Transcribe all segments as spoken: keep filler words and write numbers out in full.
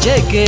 J K.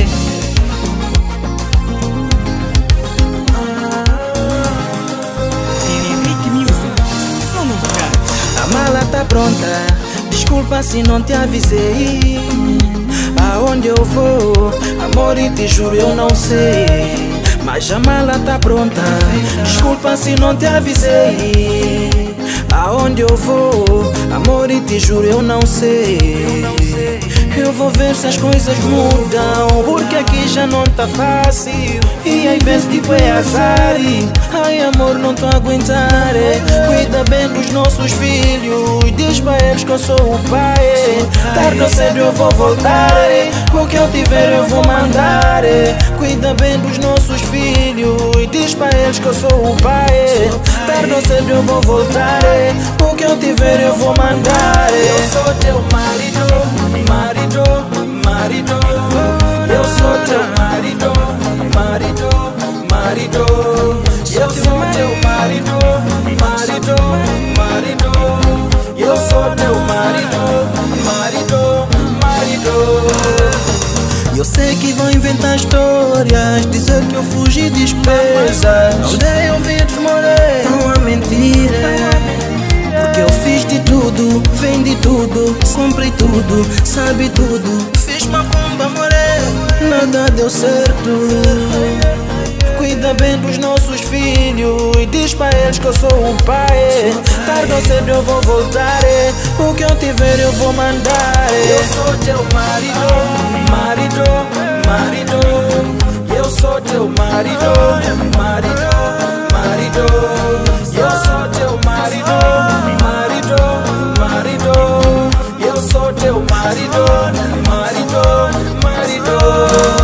A mala tá pronta, desculpa se não te avisei. Aonde eu vou, amor, e te juro eu não sei. Mas a mala tá pronta, desculpa se não te avisei. Aonde eu vou, amor, e te juro eu não sei. Eu vou ver se as coisas mudam, porque aqui já não tá fácil. E às vezes tipo é azar. Ai amor, não tô a aguentar. Cuida bem dos nossos filhos, diz pra eles que eu sou o pai. Tarde ou cedo eu vou voltar, o que eu tiver eu vou mandar. Cuida bem dos nossos filhos, diz pra eles que eu sou o pai. Tarde ou cedo eu vou voltar, o que eu tiver eu vou mandar. Eu sou teu marido, marido, marido. Eu sou teu marido, marido, marido. Eu sou teu marido, marido, marido. Eu sou teu marido, marido, marido. Eu sei que vão inventar histórias, dizer que eu fugi de despesas. Não dei ouvidos, morei, não há mentira. Porque eu fiz de tudo, vendi tudo, comprei tudo, sabe tudo. Fiz uma bomba, morei, nada deu certo. Cuida bem dos nossos filhos, diz pra eles que eu sou o pai. Tarde ou cedo eu vou voltar, o que eu tiver eu vou mandar. Eu sou teu marido, marido, marido. Eu sou teu marido, marido, marido. Eu sou teu marido, marido, marido. Eu sou teu marido, marido, marido.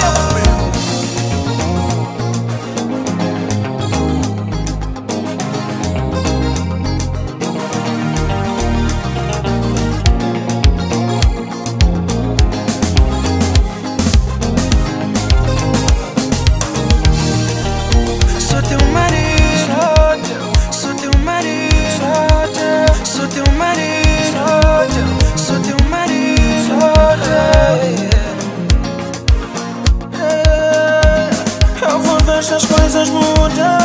As coisas mudam.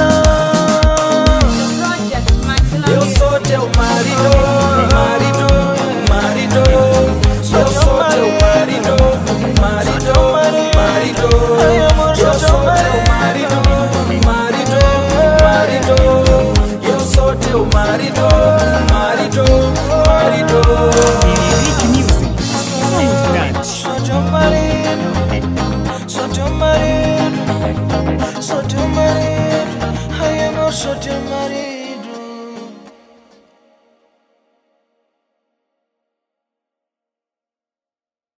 Eu sou teu marido, marido, marido. Eu sou teu marido, marido, marido. Eu sou teu marido, marido, marido. Eu sou teu marido, marido, marido. Sou teu marido, sou teu marido. Sou teu marido, ai amor, sou teu marido.